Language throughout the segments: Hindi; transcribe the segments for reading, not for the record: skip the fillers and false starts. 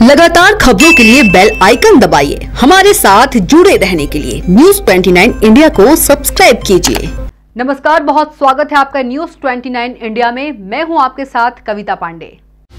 लगातार खबरों के लिए बेल आइकन दबाइए। हमारे साथ जुड़े रहने के लिए न्यूज़ 29 इंडिया को सब्सक्राइब कीजिए। नमस्कार, बहुत स्वागत है आपका न्यूज़ 29 इंडिया में। मैं हूं आपके साथ कविता पांडे।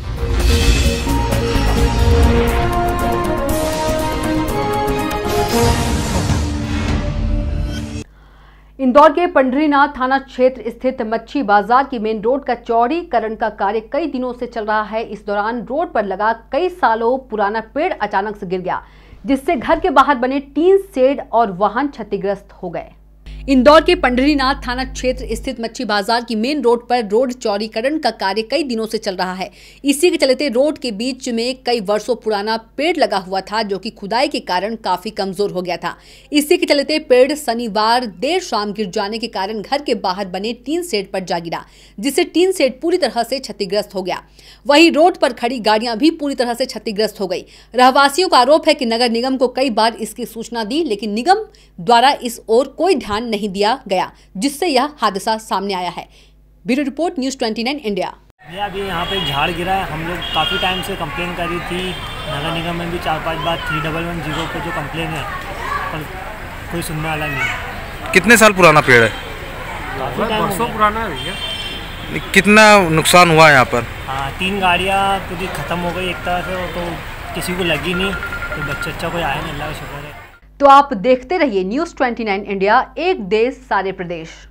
इंदौर के पंढरीनाथ थाना क्षेत्र स्थित मच्छी बाजार की मेन रोड का चौड़ीकरण का कार्य कई दिनों से चल रहा है। इस दौरान रोड पर लगा कई सालों पुराना पेड़ अचानक से गिर गया, जिससे घर के बाहर बने टीन शेड और वाहन क्षतिग्रस्त हो गए। इंदौर के पंढरीनाथ थाना क्षेत्र स्थित मच्छी बाजार की मेन रोड पर रोड चौड़ीकरण का कार्य कई दिनों से चल रहा है। इसी के चलते रोड के बीच में कई वर्षों पुराना पेड़ लगा हुआ था, जो कि खुदाई के कारण काफी कमजोर हो गया था। इसी के चलते पेड़ शनिवार देर शाम गिर जाने के कारण घर के बाहर बने टीन शेड पर जा गिरा, जिससे टीन शेड पूरी तरह से क्षतिग्रस्त हो गया। वहीं रोड पर खड़ी गाड़ियां भी पूरी तरह से क्षतिग्रस्त हो गई। रहवासियों का आरोप है कि नगर निगम को कई बार इसकी सूचना दी, लेकिन निगम द्वारा इस ओर कोई ध्यान नहीं दिया गया, जिससे यह हादसा सामने आया है। Bureau report news 29 India. ये अभी यहाँ पे झाड़ गिरा है। हम लोग काफ़ी टाइम से कंप्लेन करी थी। नगर निगम में भी 4-5 बार 3110 पे जो कंप्लेन है, पर कोई सुनने वाला नहीं। कितने साल पुराना पेड़ है? काफ़ी टाइम वर्षों पुराना है भैया। कितना नुकसान हुआ यहाँ पर? हाँ, 3 गाड़ियाँ पूरी ख़त्म हो गई एक तरह से, तो किसी को लगी नहीं, तो बच्चा कोई आया नहीं, अल्लाह का शुक्र है। तो आप देखते रहिए न्यूज़ 29 इंडिया, एक देश सारे प्रदेश।